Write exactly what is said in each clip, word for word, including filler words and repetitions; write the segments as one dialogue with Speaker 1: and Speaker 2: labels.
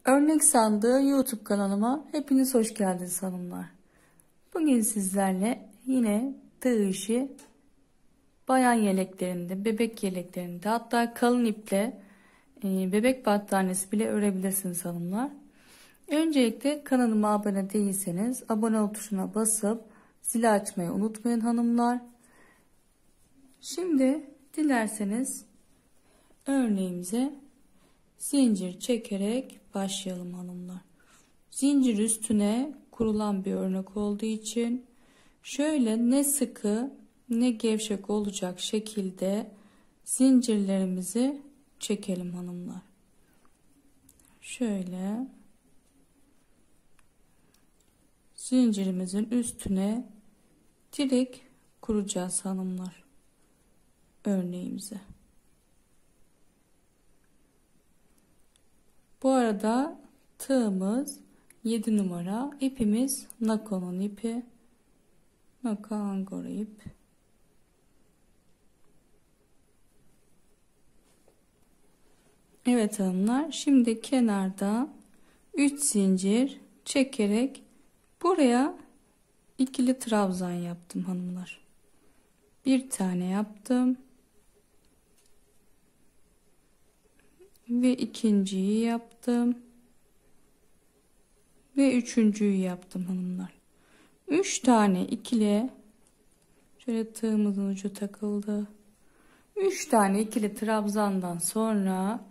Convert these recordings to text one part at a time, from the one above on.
Speaker 1: Örnek Sandığı YouTube kanalıma hepiniz hoş geldiniz hanımlar. Bugün sizlerle yine tığ işi bayan yeleklerinde, bebek yeleklerinde, hatta kalın iple e, bebek battaniyesi bile örebilirsiniz hanımlar. Öncelikle kanalıma abone değilseniz abone ol tuşuna basıp zili açmayı unutmayın hanımlar. Şimdi dilerseniz örneğimize zincir çekerek başlayalım hanımlar. Zincir üstüne kurulan bir örnek olduğu için şöyle ne sıkı ne gevşek olacak şekilde zincirlerimizi çekelim hanımlar. Şöyle zincirimizin üstüne direkt kuracağız hanımlar örneğimize. Bu arada tığımız yedi numara, ipimiz Nakon'un ipi, Nako Angora ip. Evet hanımlar, şimdi kenarda üç zincir çekerek buraya ikili trabzan yaptım hanımlar. Bir tane yaptım ve ikinciyi yaptım ve üçüncüyü yaptım hanımlar. Üç tane ikili, şöyle tığımızın ucu takıldı. Üç tane ikili trabzandan sonra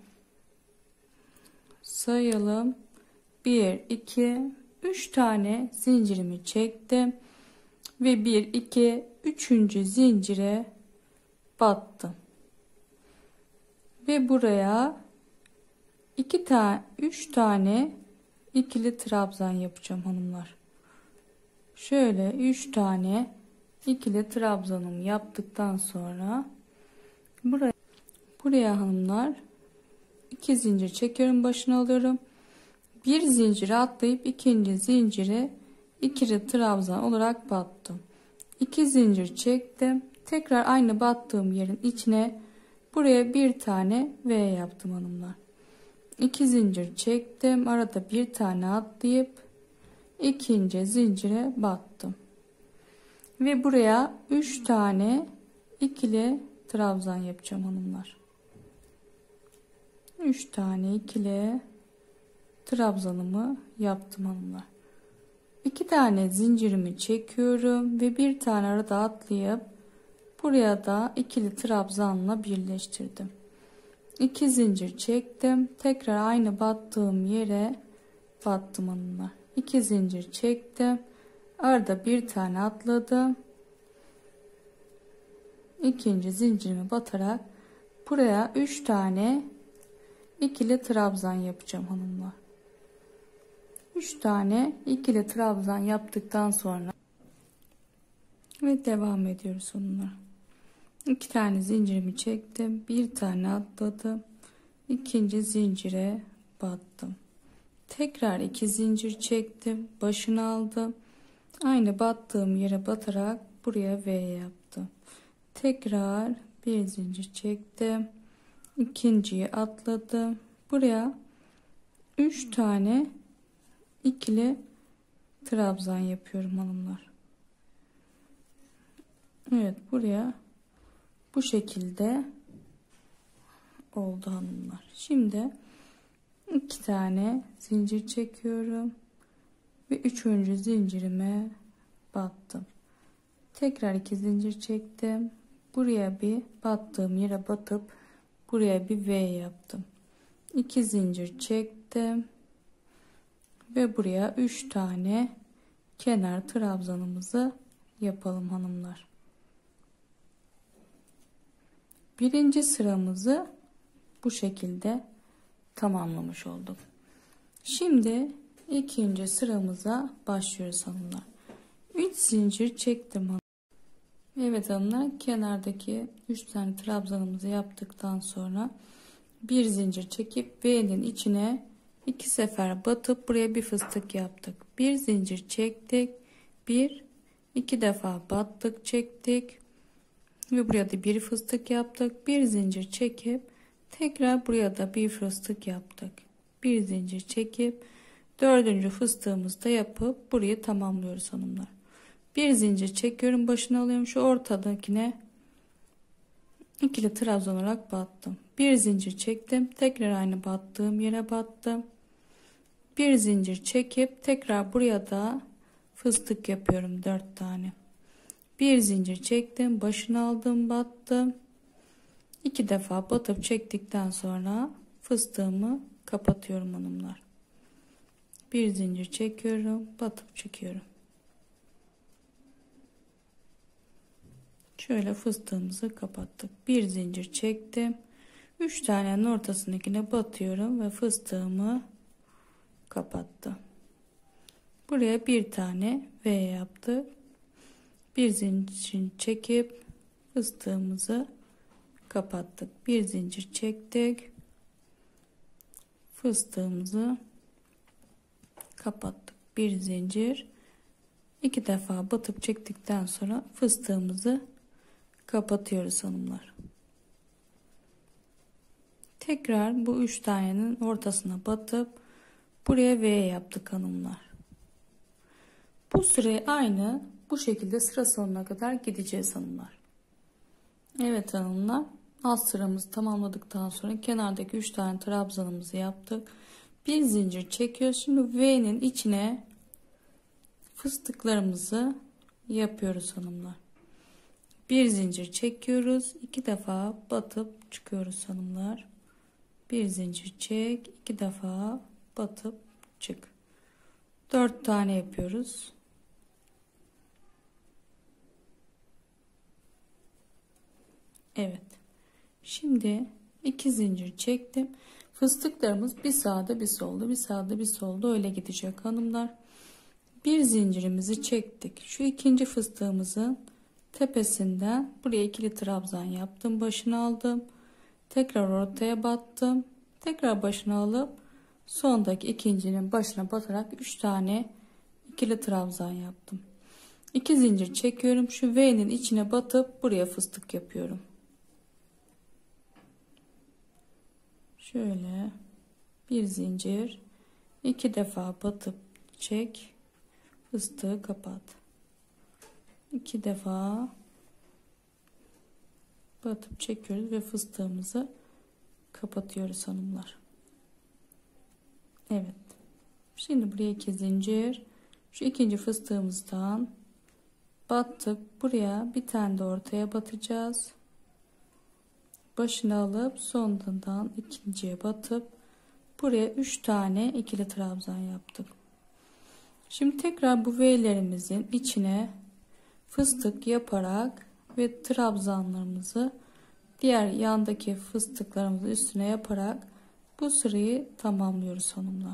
Speaker 1: sayalım. Bir, iki, üç tane zincirimi çektim ve bir, iki, üçüncü zincire battım ve buraya iki tane, üç tane ikili trabzan yapacağım hanımlar. Şöyle üç tane ikili trabzanımı yaptıktan sonra buraya buraya hanımlar iki zincir çekiyorum, başına alıyorum. Bir zincire atlayıp ikinci zincire ikili trabzan olarak battım. iki zincir çektim. Tekrar aynı battığım yerin içine buraya bir tane V yaptım hanımlar. iki zincir çektim. Arada bir tane atlayıp ikinci zincire battım. Ve buraya üç tane ikili trabzan yapacağım hanımlar. üç tane ikili trabzanımı yaptım hanımlar. iki tane zincirimi çekiyorum ve bir tane arada atlayıp buraya da ikili trabzanla birleştirdim. iki zincir çektim. Tekrar aynı battığım yere battım hanımlar. iki zincir çektim. Arada bir tane atladım. İkinci zincirimi batarak buraya üç tane ikili trabzan yapacağım hanımlar. üç tane ikili trabzan yaptıktan sonra ve devam ediyoruz onunla. iki tane zincirimi çektim, bir tane atladım, ikinci zincire battım. Tekrar iki zincir çektim, başını aldım, aynı battığım yere batarak buraya V yaptım. Tekrar bir zincir çektim, ikinciyi atladım, buraya üç tane ikili trabzan yapıyorum hanımlar. Evet, buraya bu şekilde oldu hanımlar. Şimdi iki tane zincir çekiyorum ve üçüncü zincirime battım. Tekrar iki zincir çektim. Buraya bir battığım yere batıp buraya bir V yaptım. iki zincir çektim ve buraya üç tane kenar trabzanımızı yapalım hanımlar. Birinci sıramızı bu şekilde tamamlamış olduk. Şimdi ikinci sıramıza başlıyoruz hanımlar. üç zincir çektim hanımlar. Evet hanımlar, kenardaki üç tane trabzanımızı yaptıktan sonra bir zincir çekip V'nin içine iki sefer batıp buraya bir fıstık yaptık. Bir zincir çektik. Bir, iki defa battık, çektik. Ve buraya da bir fıstık yaptık. Bir zincir çekip tekrar buraya da bir fıstık yaptık. bir zincir çekip dördüncü fıstığımızı da yapıp burayı tamamlıyoruz hanımlar. Bir zincir çekiyorum, başına alıyorum, şu ortadakine ikili trabzan olarak battım. Bir zincir çektim, tekrar aynı battığım yere battım. Bir zincir çekip tekrar buraya da fıstık yapıyorum, dört tane. Bir zincir çektim, başına aldım, battım. İki defa batıp çektikten sonra fıstığımı kapatıyorum hanımlar. Bir zincir çekiyorum, batıp çekiyorum. Şöyle fıstığımızı kapattık. Bir zincir çektim. üç tanenin ortasındakine batıyorum ve fıstığımı kapattım. Buraya bir tane V yaptık. Bir zincir çekip fıstığımızı kapattık. Bir zincir çektik. Fıstığımızı kapattık. Bir zincir. iki defa batıp çektikten sonra fıstığımızı kapatıyoruz hanımlar. Tekrar bu üç tanenin ortasına batıp buraya V yaptık hanımlar. Bu süre aynı bu şekilde sıra sonuna kadar gideceğiz hanımlar. Evet hanımlar, alt sıramızı tamamladıktan sonra kenardaki üç tane trabzanımızı yaptık. Bir zincir çekiyoruz. Şimdi V'nin içine fıstıklarımızı yapıyoruz hanımlar. Bir zincir çekiyoruz. iki defa batıp çıkıyoruz hanımlar. Bir zincir çek. iki defa batıp çık. dört tane yapıyoruz. Evet. Şimdi iki zincir çektim. Fıstıklarımız bir sağda bir solda, bir sağda bir solda öyle gidecek hanımlar. Bir zincirimizi çektik. Şu ikinci fıstığımızın tepesinden buraya ikili trabzan yaptım. Başını aldım. Tekrar ortaya battım. Tekrar başını alıp sondaki ikincinin başına batarak üç tane ikili trabzan yaptım. iki zincir çekiyorum. Şu V'nin içine batıp buraya fıstık yapıyorum. Şöyle bir zincir, iki defa batıp çek, fıstığı kapat. İki defa batıp çekiyoruz ve fıstığımızı kapatıyoruz hanımlar. Evet. Şimdi buraya iki zincir, şu ikinci fıstığımızdan battık. Buraya bir tane de ortaya batacağız. Başını alıp sonundan ikinciye batıp buraya üç tane ikili trabzan yaptık. Şimdi tekrar bu V'lerimizin içine fıstık yaparak ve trabzanlarımızı diğer yandaki fıstıklarımızın üstüne yaparak bu sırayı tamamlıyoruz hanımlar.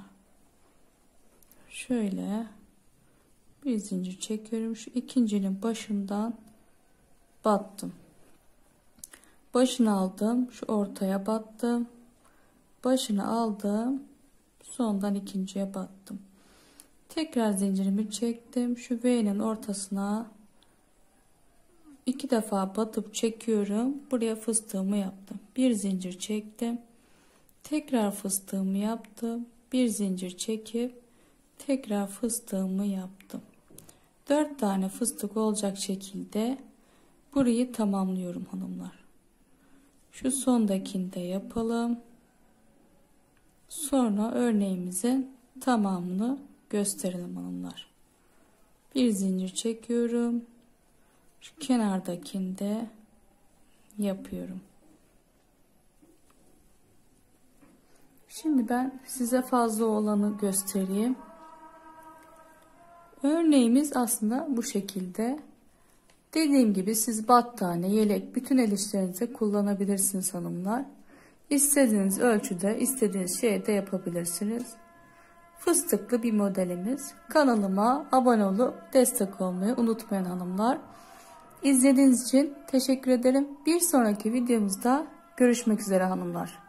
Speaker 1: Şöyle bir zincir çekiyorum. Şu ikincinin başından battım. Başını aldım. Şu ortaya battım. Başını aldım. Sondan ikinciye battım. Tekrar zincirimi çektim. Şu V'nin ortasına iki defa batıp çekiyorum. Buraya fıstığımı yaptım. Bir zincir çektim. Tekrar fıstığımı yaptım. Bir zincir çekip tekrar fıstığımı yaptım. dört tane fıstık olacak şekilde burayı tamamlıyorum hanımlar. Şu sondakini de yapalım. Sonra örneğimizin tamamını gösterelim hanımlar. Bir zincir çekiyorum. Şu kenardakini de yapıyorum. Şimdi ben size fazla olanı göstereyim. Örneğimiz aslında bu şekilde. Dediğim gibi siz battaniye, yelek, bütün el işlerinize kullanabilirsiniz hanımlar. İstediğiniz ölçüde, istediğiniz şeyde yapabilirsiniz. Fıstıklı bir modelimiz. Kanalıma abone olup destek olmayı unutmayın hanımlar. İzlediğiniz için teşekkür ederim. Bir sonraki videomuzda görüşmek üzere hanımlar.